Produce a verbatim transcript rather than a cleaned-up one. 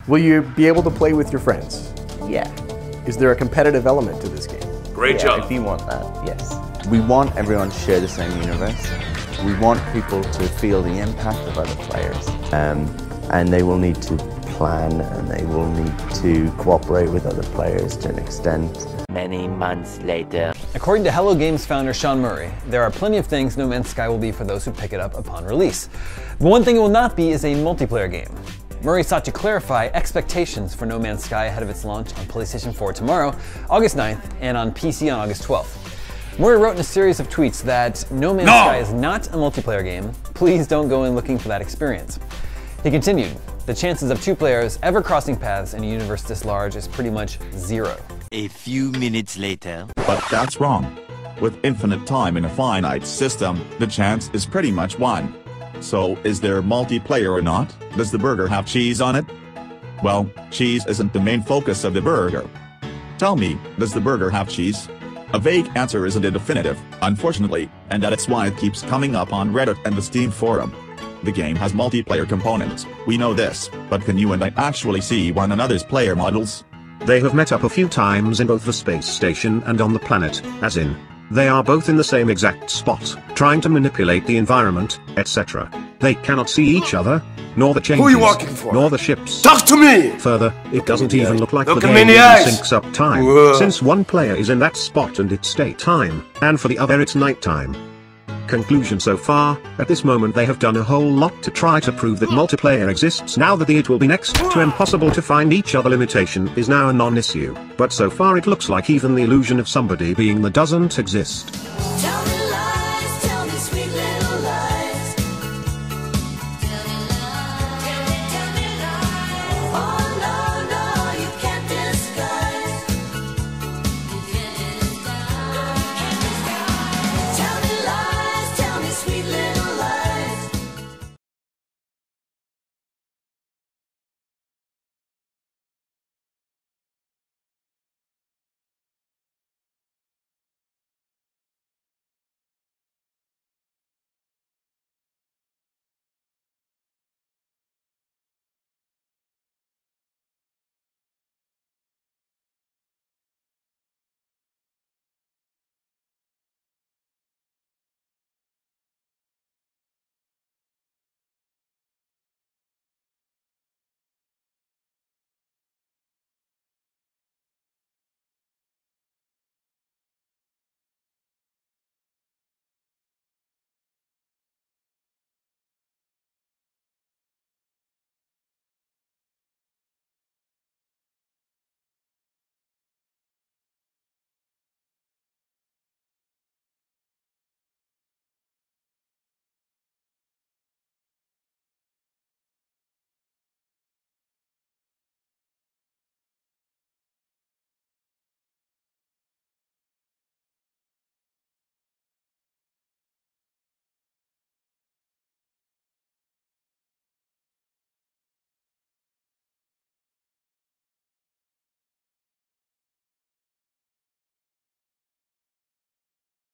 Will you be able to play with your friends? Yeah. Is there a competitive element to this game? Great yeah, job. If you want that, yes. We want everyone to share the same universe. We want people to feel the impact of other players. Um, and they will need to plan and they will need to cooperate with other players to an extent. Many months later. According to Hello Games founder Sean Murray, there are plenty of things No Man's Sky will be for those who pick it up upon release. But one thing it will not be is a multiplayer game. Murray sought to clarify expectations for No Man's Sky ahead of its launch on PlayStation four tomorrow, August ninth, and on P C on August twelfth. Murray wrote in a series of tweets that No Man's No! Sky is not a multiplayer game. Please don't go in looking for that experience. He continued, the chances of two players ever crossing paths in a universe this large is pretty much zero. A few minutes later. But that's wrong. With infinite time in a finite system, the chance is pretty much one. So, is there multiplayer or not? Does the burger have cheese on it? Well, cheese isn't the main focus of the burger. Tell me, does the burger have cheese? A vague answer isn't a definitive, unfortunately, and that's why it keeps coming up on Reddit and the Steam forum. The game has multiplayer components, we know this, but can you and I actually see one another's player models? They have met up a few times in both the space station and on the planet, as in, they are both in the same exact spot, trying to manipulate the environment, et cetera. They cannot see each other, nor the changes, Who are you working for? nor the ships. Talk to me! Further, it doesn't even look like Look the at me in game the even eyes. syncs up time, Whoa. since one player is in that spot and it's daytime, and for the other it's nighttime. Conclusion so far, at this moment they have done a whole lot to try to prove that multiplayer exists now that the it will be next to impossible to find each other limitation is now a non-issue, but so far it looks like even the illusion of somebody being there doesn't exist. Tell me